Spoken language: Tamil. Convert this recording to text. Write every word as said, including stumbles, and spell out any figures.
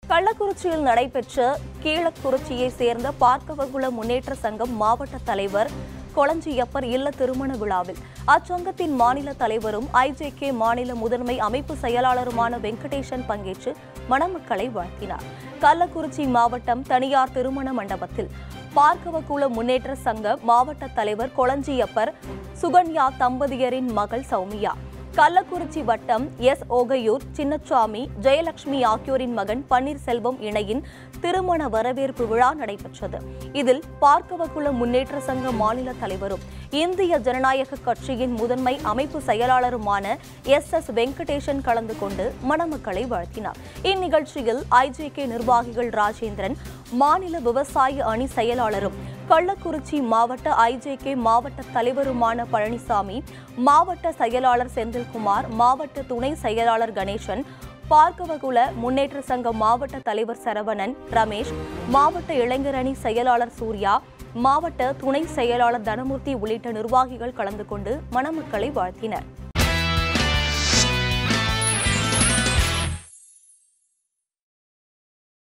கள்ளக்குறிச்சியில் நடைபெற்ற கீழக்குறிச்சியை சேர்ந்த பார்க்கவகுல முன்னேற்ற சங்கம் மாவட்ட தலைவர் கொளஞ்சியப்பர் இல்ல திருமண விழாவில் அச்சங்கத்தின் மாநில தலைவரும் ஐஜேகே மாநில முதன்மை அமைப்பு செயலாளருமான வெங்கடேசன் பங்கேற்று மணமக்களை வாழ்த்தினார். கள்ளக்குறிச்சி மாவட்டம் தனியார் திருமண மண்டபத்தில் பார்க்கவகுல முன்னேற்ற சங்க மாவட்ட தலைவர் கொளஞ்சியப்பர் சுகன்யா தம்பதியரின் மகள் சௌமியா, கள்ளக்குறிச்சி வட்டம் எஸ் ஓகையூர் சின்னசாமி ஜெயலட்சுமி ஆகியோரின் மகன் பன்னீர்செல்வம் இணையின் திருமண வரவேற்பு விழா நடைபெற்றது. இதில் பார்க்கவகுல முன்னேற்ற சங்க மாநில தலைவரும் இந்திய ஜனநாயக கட்சியின் முதன்மை அமைப்பு செயலாளருமான எஸ் எஸ் வெங்கடேசன் கலந்து கொண்டு மணமக்களை வாழ்த்தினார். இந்நிகழ்ச்சியில் ஐஜேகே நிர்வாகிகள் ராஜேந்திரன், மாநில விவசாய அணி செயலாளரும் கள்ளக்குறிச்சி மாவட்ட ஐஜேகே மாவட்ட தலைவருமான பழனிசாமி, மாவட்ட செயலாளர் செந்தில்குமார், மாவட்ட துணை செயலாளர் கணேசன், பார்க்கவகுல முன்னேற்ற சங்க மாவட்ட தலைவர் சரவணன், ரமேஷ், மாவட்ட இளைஞர் அணி செயலாளர் சூர்யா, மாவட்ட துணை செயலாளர் தனமூர்த்தி உள்ளிட்ட நிர்வாகிகள் கலந்து கொண்டு மணமக்களை வாழ்த்தினர்.